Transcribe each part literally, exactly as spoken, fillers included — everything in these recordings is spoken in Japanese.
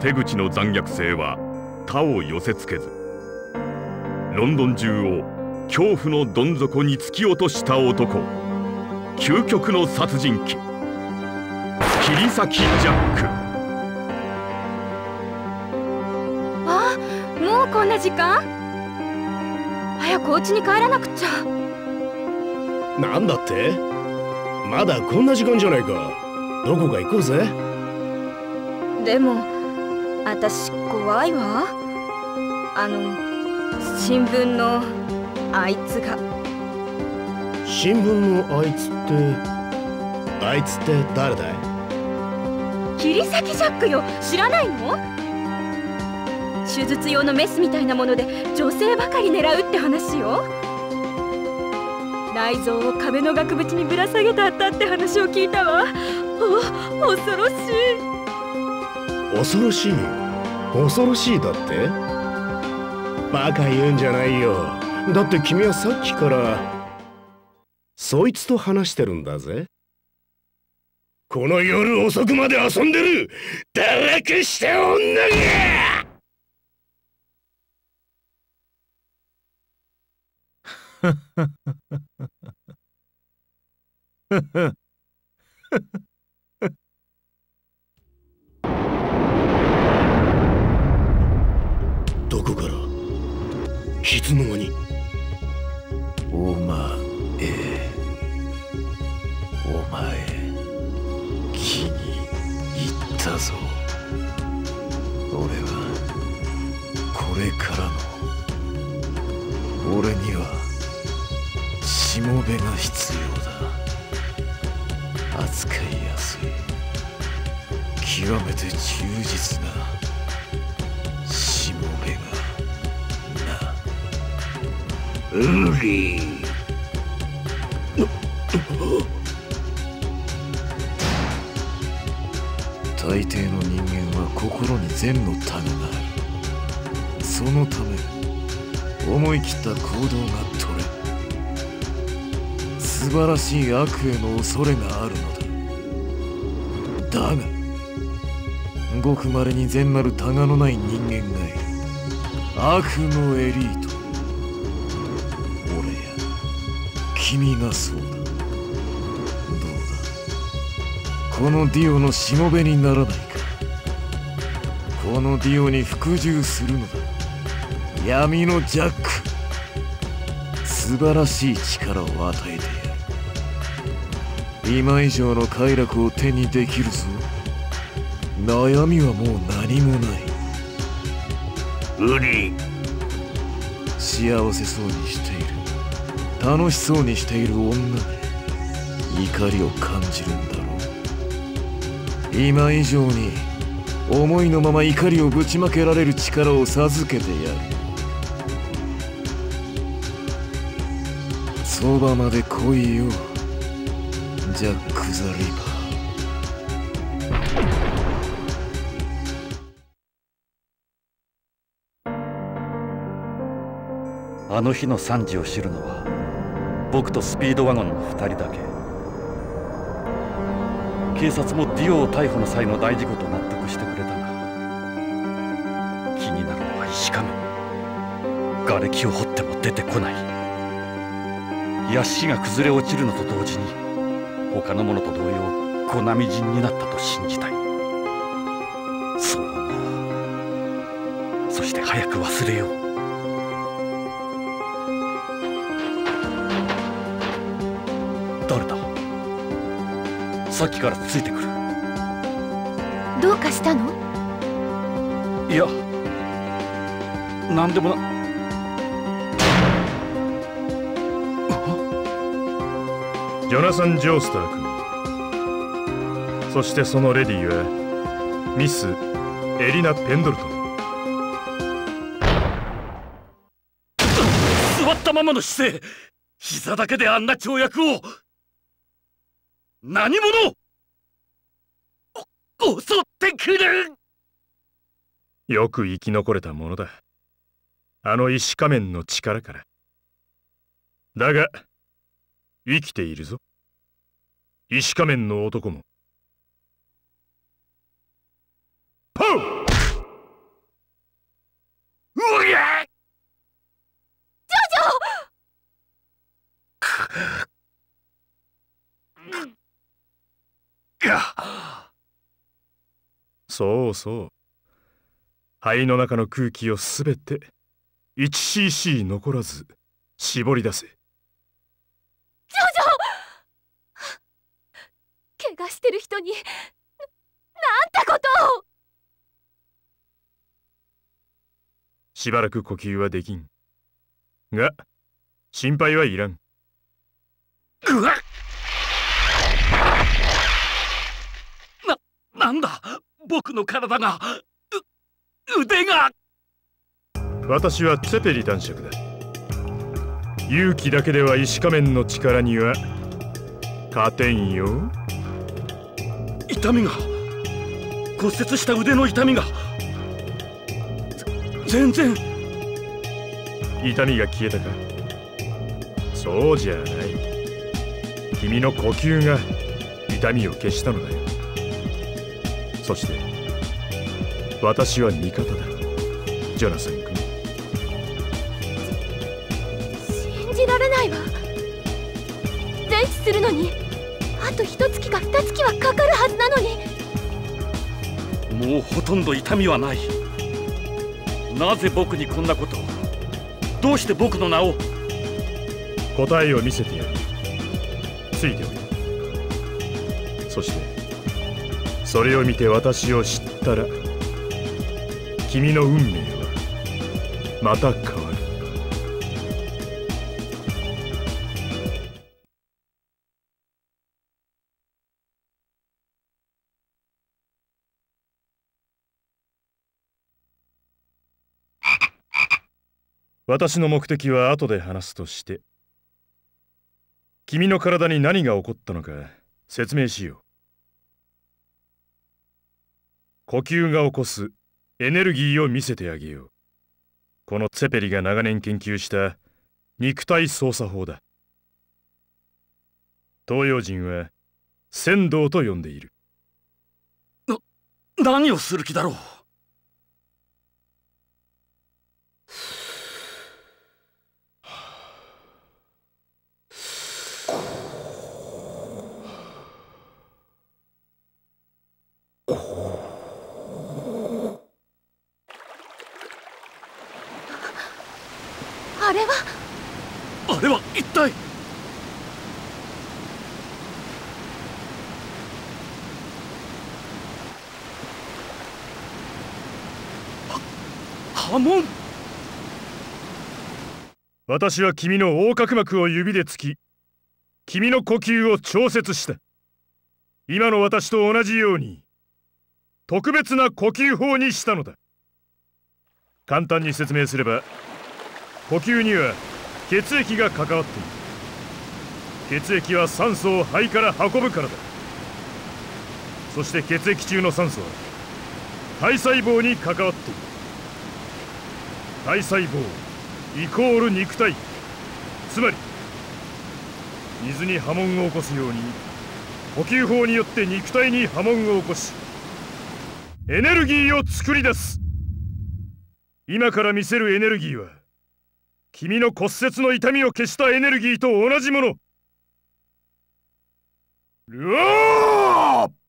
手口の残虐性は他を寄せつけず、ロンドン中を恐怖のどん底に突き落とした男、究極の殺人鬼、切り裂きジャック。 あ、もうこんな時間？早くお家に帰らなくちゃ。 なんだって？まだこんな時間じゃないか。どこか行こうぜ。 でも私怖いわ。あの新聞のあいつが。 新聞のあいつって、あいつって誰だい？ 切り裂きジャックよ。知らないの？手術用のメスみたいなもので女性ばかり狙うって話よ。内臓を壁の額縁にぶら下げてあったって話を聞いたわ。お、恐ろしい。 恐ろしい？恐ろしいだって？バカ言うんじゃないよ。だって君はさっきからそいつと話してるんだぜ。この夜遅くまで遊んでる堕落した女が。どこからいつの間に？ お前お前気に入ったぞ。俺はこれからの俺にはしもべが必要だ。扱いやすい、極めて忠実なしもべがな。ウリー。大抵の人間は心に善の種がある。そのため思い切った行動が取れ、素晴らしい悪への恐れがあるのだ。だがごくまれに善なるタガのない人間がいる。悪のエリート。俺や君がそうだ。どうだ、このディオのしもべにならないか。このディオに服従するのだ。闇のジャック。素晴らしい力を与えてやる。今以上の快楽を手にできるぞ。悩みはもう何もない。 ウリ。 幸せそうにしている、楽しそうにしている女に怒りを感じるんだろう。今以上に思いのまま怒りをぶちまけられる力を授けてやる。そばまで来いよ、ジャック・ザ・リバー。 あの日の惨事を知るのは僕とスピードワゴンのふたりだけ。警察もディオを逮捕の際の大事故と納得してくれたが、気になるのは石仮面。瓦礫を掘っても出てこない。屋敷が崩れ落ちるのと同時に他のものと同様粉みじんになったと信じたい。そう思う。そして早く忘れよう。誰だ？さっきからついてくる。 どうかしたの？ いや、なんでもな。 ジョナサン・ジョースター君、そしてそのレディはミス・エリナ・ペンドルトン。 座ったままの姿勢、膝だけであんな跳躍を。何者？お襲ってくる。 よく生き残れたものだ、あの石仮面の力から。だが生きているぞ、石仮面の男も。ポウ！ か。 そうそう。肺の中の空気をすべて いちシーシー 残らず絞り出せ。 ジョジョ、怪我してる人に な, なんてことを。 しばらく呼吸はできんが心配はいらん。 うわっ、な、なんだ、僕の体が、う、腕が。 私はツェペリ男爵だ。勇気だけでは石仮面の力には勝てんよ。 痛みが、骨折した腕の痛みが全然。 痛みが消えたか。そうじゃない。君の呼吸が痛みを消したのだよ。そして私は味方だ、ジョナサン君。 信じられないわ。全治するのにあと一月か二月はかかるはずなのに。 もうほとんど痛みはない。なぜ僕にこんなことを。どうして僕の名を。 答えを見せてやる。ついておいで。そしてそれを見て私を知ったら君の運命はまた変わる。私の目的は後で話すとして、君の体に何が起こったのか説明しよう。呼吸が起こすエネルギーを見せてあげよう。このツェペリが長年研究した肉体操作法だ。東洋人は仙道と呼んでいる。 な、何をする気だろう。 あれはあれは一体。波紋。 私は君の横隔膜を指で突き、君の呼吸を調節した。今の私と同じように特別な呼吸法にしたのだ。簡単に説明すれば、呼吸には血液が関わっている。血液は酸素を肺から運ぶからだ。そして血液中の酸素は体細胞に関わっている。体細胞イコール肉体。つまり水に波紋を起こすように呼吸法によって肉体に波紋を起こしエネルギーを作り出す。今から見せるエネルギーは君の骨折の痛みを消したエネルギーと同じもの。うわー！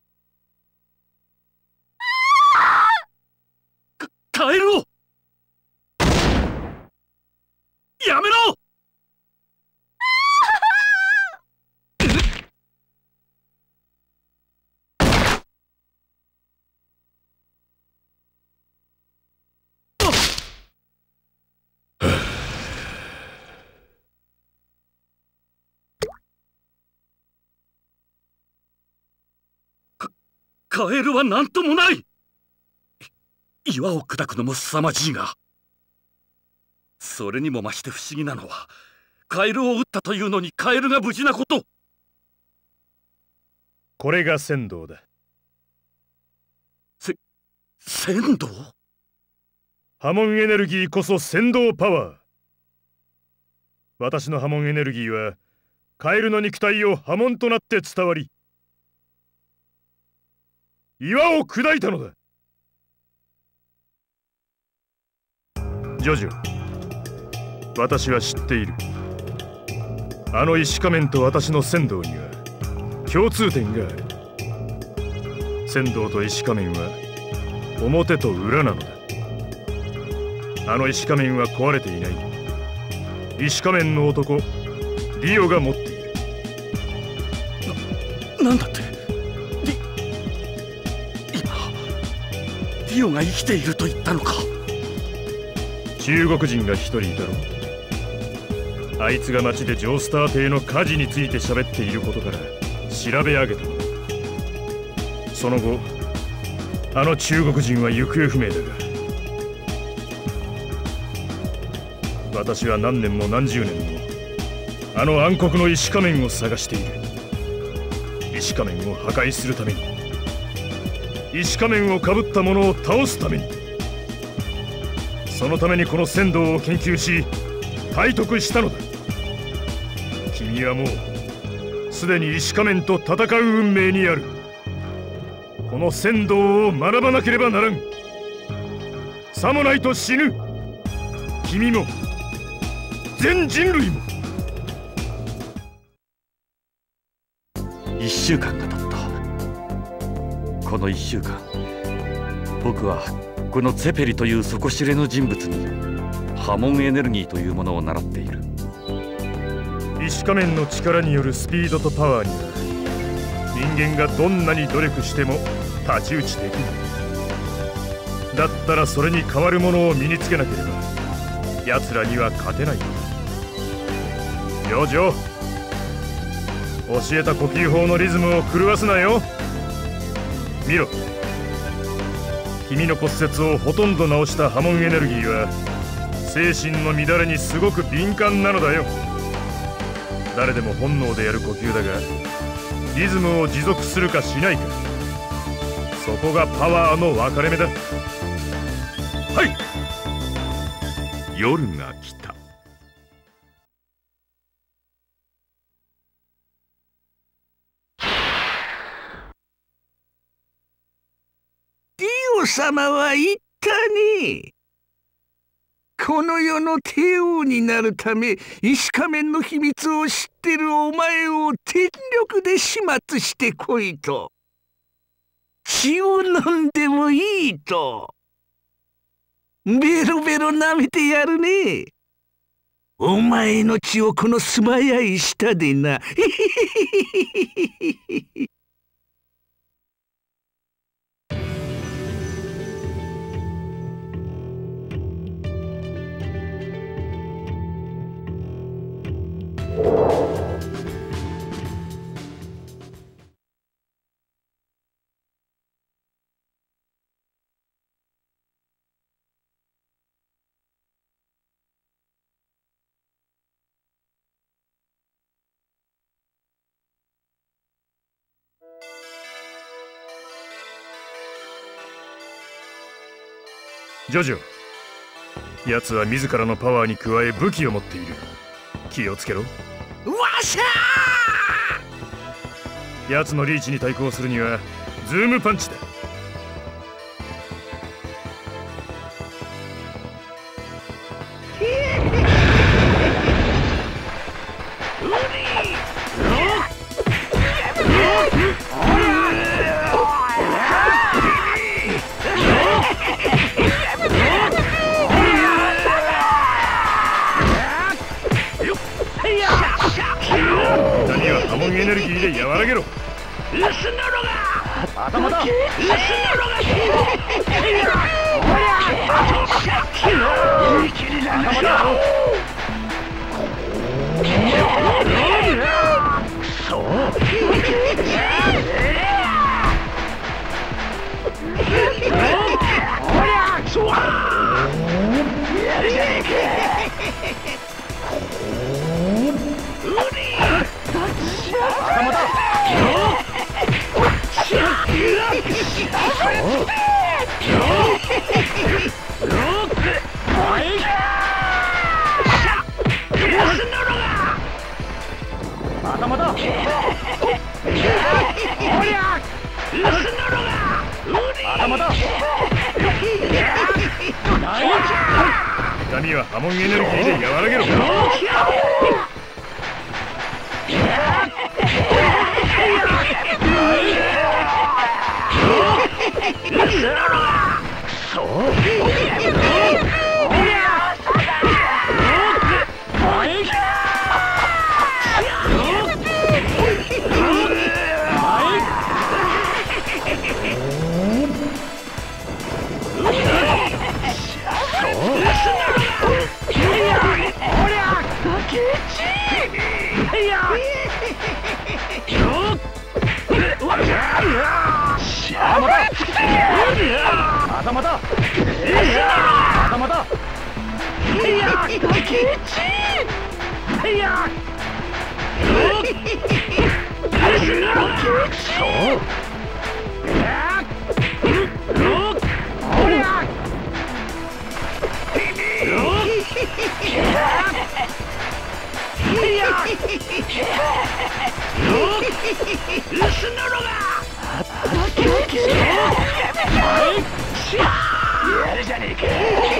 かカエルをやめろ！カエルは何ともない。岩を砕くのも凄まじいが、それにも増して不思議なのは、カエルを撃ったというのにカエルが無事なこと。 これが仙道だ。 せ仙道？ 波紋エネルギーこそ仙道パワー。私の波紋エネルギーはカエルの肉体を波紋となって伝わり、岩を砕いたのだ。ジョジョ、私は知っている。あの石仮面と私の仙道には共通点がある。 仙道と石仮面は表と裏なのだ。あの石仮面は壊れていない。石仮面の男ディオが持っている。 な、なんだって。ディ今ディオが生きていると言ったのか。 中国人が一人いたろ。あいつが町でジョースター邸の火事について喋っていることから調べ上げたのだ。その後あの中国人は行方不明だが、私は何年も何十年もあの暗黒の石仮面を探している。石仮面を破壊するために、石仮面をかぶった者を倒すために、そのためにこの仙道を研究し体得したのだ。君はもうすでに石仮面と戦う運命にある。この仙道を学ばなければならん。さもないと死ぬ。君も全人類も。 一週間が経った。この一週間、僕はこのツェペリという底知れぬ人物に波紋エネルギーというものを習っている。 石仮面の力によるスピードとパワーには人間がどんなに努力しても太刀打ちできない。だったらそれに代わるものを身につけなければ奴らには勝てないのだ。よジョー、教えた呼吸法のリズムを狂わすなよ。見ろ、君の骨折をほとんど治した波紋エネルギーは精神の乱れにすごく敏感なのだよ。誰でも本能でやる呼吸だが、リズムを持続するかしないか、そこがパワーの分かれ目だ。はい。 夜が来た。 ディオ様は言ったね。この世の帝王になるため石仮面の秘密を知ってるお前を全力で始末してこいと。血を飲んでもいいと。ベロベロ舐めてやるね。お前の血をこの素早い舌でな。 ジョジョ、奴は自らのパワーに加え武器を持っている。気をつけろ。 わしゃー！奴のリーチに対抗するにはズームパンチだ。波紋エネルギーで和らげろ。頭だ。痛みは波紋エネルギーで和らげろ。 うわ頭だ。頭だ。いや、ケチ。いや。そう。おりゃ。いや。薄のろが。やるじゃねえか。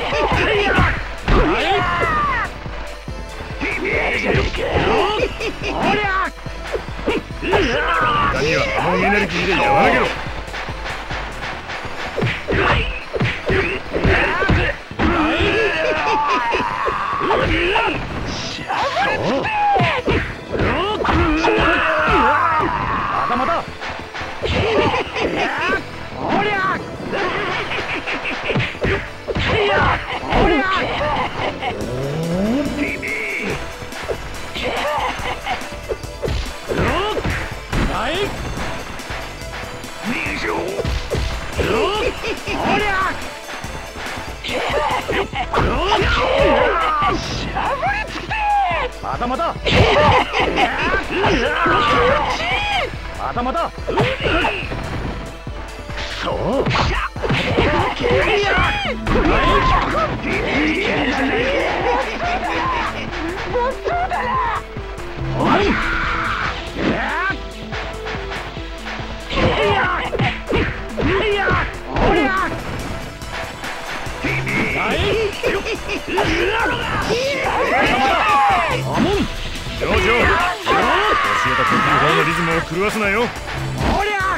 やるじゃねえか。おりゃ。 他には波紋エネルギーで和らげろ。 頭だ。おりゃ。いや、おりゃ。はい。二条。おりゃ。頭だ。頭だ。そう。 ジョージョー、教えた呼吸法のリズムを狂わすなよ。 おりゃ。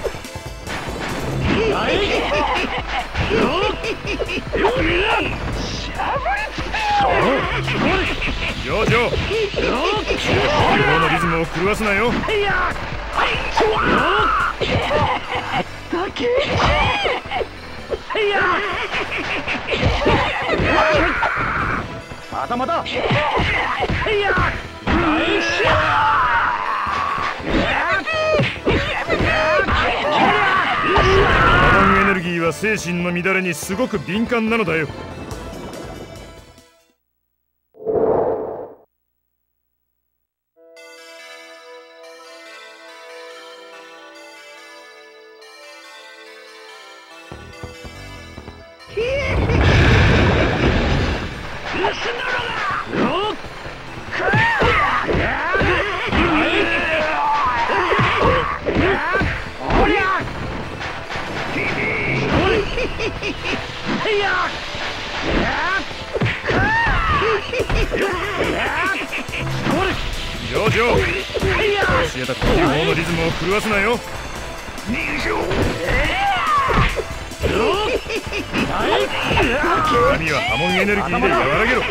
ジョージョー、教えた呼吸法のリズムを狂わすなよ。 頭だ。 波紋エネルギーは精神の乱れにすごく敏感なのだよ。ジョージョー、教えた呼吸法のリズムを狂わすなよ。神は波紋エネルギーで和らげろ。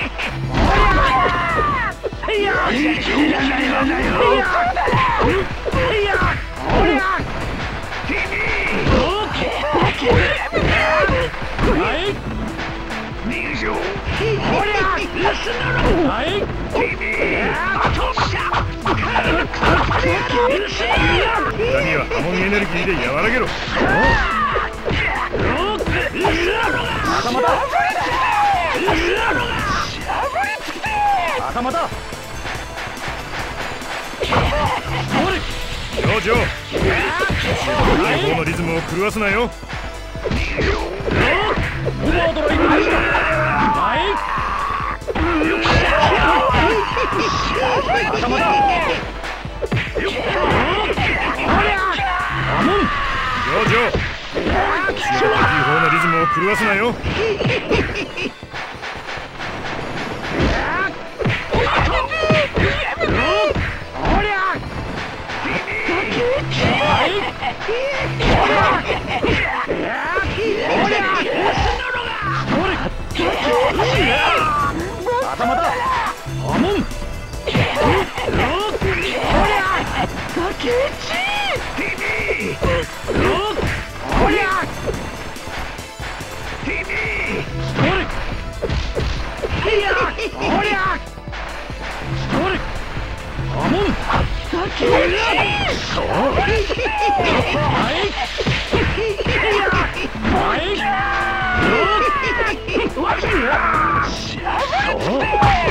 神は波紋エネルギーで和らげろ。 頭だ。頭だ。 ジョージョー、教えた呼吸法のリズムを狂わすなよ。 オーバードライブでした。頭だ。 ジョージョー、教えた呼吸法のリズムを狂わすなよ。 はい。 おりゃ君いやおりゃおりあもん先おりゃそうはいはいわしらそう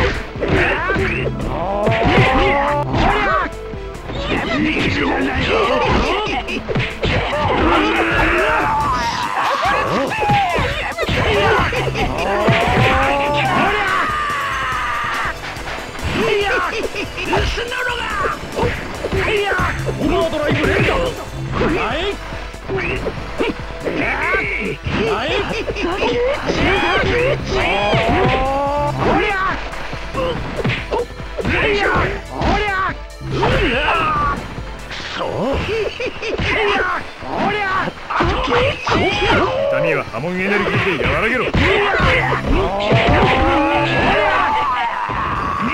痛みは波紋エネルギーで和らげろ。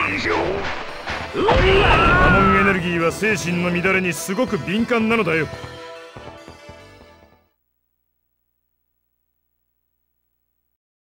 波紋エネルギーは精神の乱れにすごく敏感なのだよ。